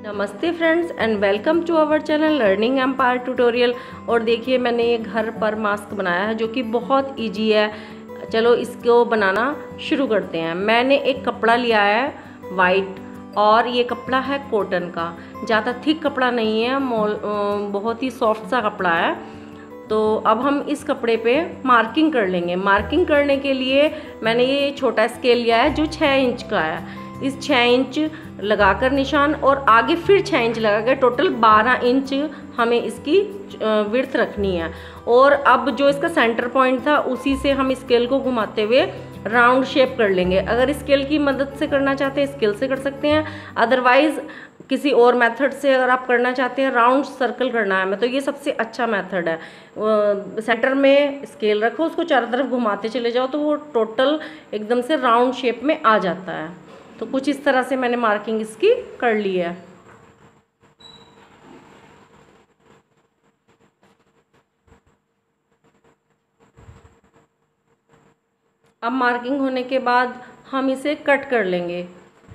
नमस्ते friends and welcome to our channel learning empire tutorial. और देखिए मैंने ये घर पर मास्क बनाया है जो कि बहुत इजी है। चलो इसको बनाना शुरू करते हैं। मैंने एक कपड़ा लिया है वाइट और ये कपड़ा है कॉटन का, ज़्यादा थिक कपड़ा नहीं है, बहुत ही सॉफ्ट सा कपड़ा है। तो अब हम इस कपड़े पे मार्किंग कर लेंगे। मार्किंग करने के लिए मैंने ये छोटा स्केल लिया है जो 6 इंच का है। इस 6 इंच लगाकर निशान और आगे फिर 6 इंच लगा कर टोटल 12 इंच हमें इसकी विड्थ रखनी है। और अब जो इसका सेंटर पॉइंट था उसी से हम स्केल को घुमाते हुए राउंड शेप कर लेंगे। अगर स्केल की मदद से करना चाहते हैं स्केल से कर सकते हैं, अदरवाइज किसी और मेथड से अगर आप करना चाहते हैं राउंड सर्कल करना है तो ये सबसे अच्छा मेथड है। सेंटर में स्केल रखो, उसको चारों तरफ घुमाते चले जाओ तो वो टोटल एकदम से राउंड शेप में आ जाता है। तो कुछ इस तरह से मैंने मार्किंग इसकी कर ली है। अब मार्किंग होने के बाद हम इसे कट कर लेंगे।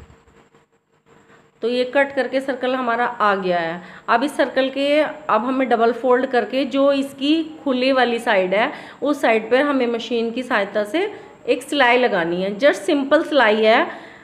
तो ये कट करके सर्कल हमारा आ गया है। अब इस सर्कल के अब हमें डबल फोल्ड करके जो इसकी खुली वाली साइड है उस साइड पर हमें मशीन की सहायता से एक सिलाई लगानी है। जस्ट सिंपल सिलाई है।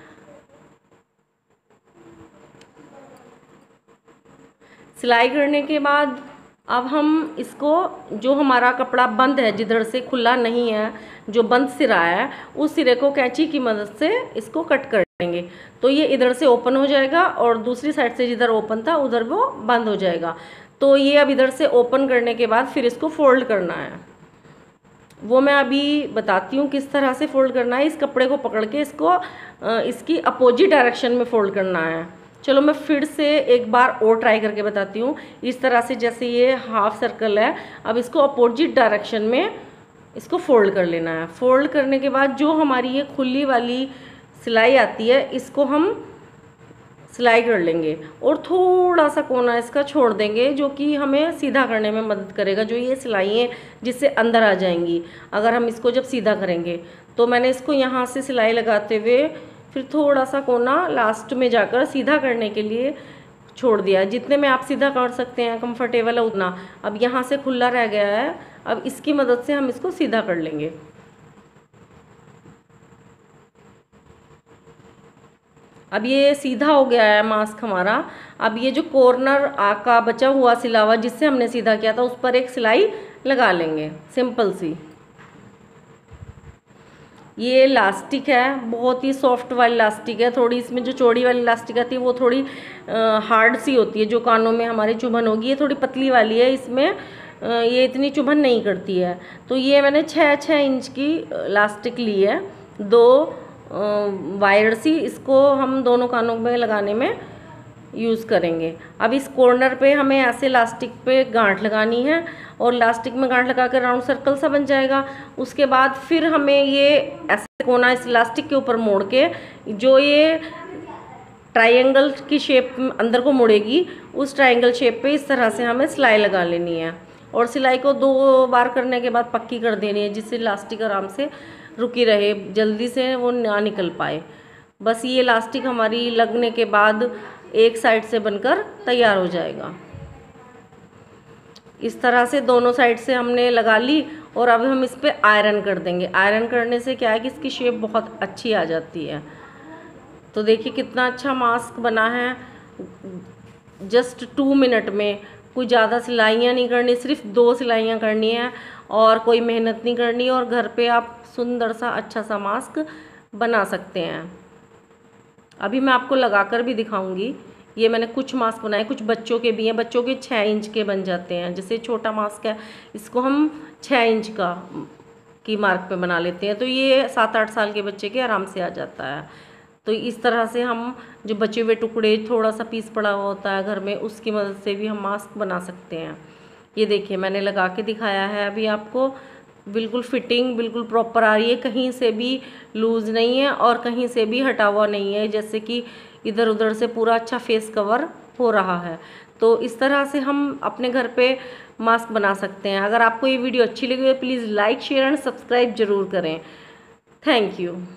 सिलाई करने के बाद अब हम इसको, जो हमारा कपड़ा बंद है जिधर से खुला नहीं है, जो बंद सिरा है, उस सिरे को कैंची की मदद से इसको कट कर लेंगे। तो ये इधर से ओपन हो जाएगा और दूसरी साइड से जिधर ओपन था उधर वो बंद हो जाएगा। तो ये अब इधर से ओपन करने के बाद फिर इसको फोल्ड करना है। वो मैं अभी बताती हूँ किस तरह से फोल्ड करना है। इस कपड़े को पकड़ के इसको इसकी अपोजिट डायरेक्शन में फोल्ड करना है। चलो मैं फिर से एक बार और ट्राई करके बताती हूँ। इस तरह से जैसे ये हाफ सर्कल है, अब इसको अपोजिट डायरेक्शन में इसको फोल्ड कर लेना है। फोल्ड करने के बाद जो हमारी ये खुली वाली सिलाई आती है इसको हम सिलाई कर लेंगे और थोड़ा सा कोना इसका छोड़ देंगे जो कि हमें सीधा करने में मदद करेगा। जो ये सिलाइयाँ जिससे अंदर आ जाएंगी अगर हम इसको जब सीधा करेंगे। तो मैंने इसको यहाँ से सिलाई लगाते हुए फिर थोड़ा सा कोना लास्ट में जाकर सीधा करने के लिए छोड़ दिया। जितने में आप सीधा कर सकते हैं कंफर्टेबल है उतना। अब यहाँ से खुला रह गया है, अब इसकी मदद से हम इसको सीधा कर लेंगे। अब ये सीधा हो गया है मास्क हमारा। अब ये जो कॉर्नर का बचा हुआ सिला हुआ जिससे हमने सीधा किया था उस पर एक सिलाई लगा लेंगे सिंपल सी। ये इलास्टिक है, बहुत ही सॉफ्ट वाली इलास्टिक है। थोड़ी इसमें जो चौड़ी वाली इलास्टिक आती है वो थोड़ी हार्ड सी होती है, जो कानों में हमारे चुभन होगी। ये थोड़ी पतली वाली है, इसमें ये इतनी चुभन नहीं करती है। तो ये मैंने 6 इंच की इलास्टिक ली है, 2 वायर सी। इसको हम दोनों कानों में लगाने में यूज़ करेंगे। अब इस कॉर्नर पे हमें ऐसे इलास्टिक पे गांठ लगानी है और इलास्टिक में गांठ लगा कर राउंड सर्कल सा बन जाएगा। उसके बाद फिर हमें ये ऐसे कोना इस इलास्टिक के ऊपर मोड़ के जो ये ट्रायंगल की शेप अंदर को मुड़ेगी उस ट्रायंगल शेप पे इस तरह से हमें सिलाई लगा लेनी है। और सिलाई को 2 बार करने के बाद पक्की कर देनी है जिससे इलास्टिक आराम से रुकी रहे, जल्दी से वो ना निकल पाए। बस ये इलास्टिक हमारी लगने के बाद एक साइड से बनकर तैयार हो जाएगा। इस तरह से दोनों साइड से हमने लगा ली और अब हम इस पे आयरन कर देंगे। आयरन करने से क्या है कि इसकी शेप बहुत अच्छी आ जाती है। तो देखिए कितना अच्छा मास्क बना है। जस्ट 2 मिनट में, कोई ज़्यादा सिलाइयाँ नहीं करनी, सिर्फ 2 सिलाइयाँ करनी है और कोई मेहनत नहीं करनी और घर पे आप सुंदर सा अच्छा सा मास्क बना सकते हैं। अभी मैं आपको लगाकर भी दिखाऊंगी। ये मैंने कुछ मास्क बनाए, कुछ बच्चों के भी हैं। बच्चों के 6 इंच के बन जाते हैं। जैसे छोटा मास्क है इसको हम 6 इंच का की मार्क पे बना लेते हैं, तो ये 7-8 साल के बच्चे के आराम से आ जाता है। तो इस तरह से हम जो बचे हुए टुकड़े, थोड़ा सा पीस पड़ा हुआ होता है घर में, उसकी मदद से भी हम मास्क बना सकते हैं। ये देखिए मैंने लगा के दिखाया है अभी आपको। बिल्कुल फिटिंग बिल्कुल प्रॉपर आ रही है, कहीं से भी लूज़ नहीं है और कहीं से भी हटा हुआ नहीं है, जैसे कि इधर उधर से पूरा अच्छा फेस कवर हो रहा है। तो इस तरह से हम अपने घर पे मास्क बना सकते हैं। अगर आपको ये वीडियो अच्छी लगी तो please like, share and subscribe ज़रूर करें। Thank you.